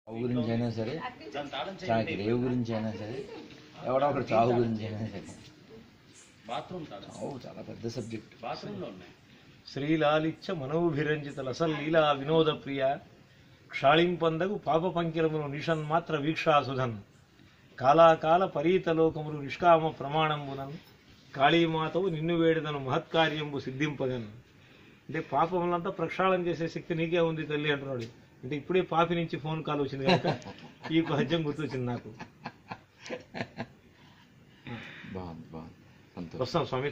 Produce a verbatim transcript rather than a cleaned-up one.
చావు గురించి అయినా సరే, చాకి రేవు గురించి అయినా సరే, ఎవడో ఒకటి చావు గురించి అయినా సరే, చావు చాలా పెద్ద సబ్జెక్ట్. శ్రీలాలిచ్చ మనోభిరంజిత లసల్ లీలా వినోద ప్రియ క్షాళింపందగు పాప పంకిరమును నిషన్మాత్ర వీక్షాసుధన్ కాలాకాల పరీతలోకములు నిష్కామ ప్రమాణంబునన్ కాళీమాతవు నిన్ను వేడిదను మహత్కార్యంబు సిద్ధింపగన్. అంటే పాపములంతా ప్రక్షాళన చేసే శక్తి నీకే ఉంది తల్లి అంటున్నాడు. అంటే ఇప్పుడే పాపి నుంచి ఫోన్ కాల్ వచ్చింది కనుక ఈ పద్యం గుర్తొచ్చింది నాకు. బాగుంది బాగుంది వస్తాం స్వామి.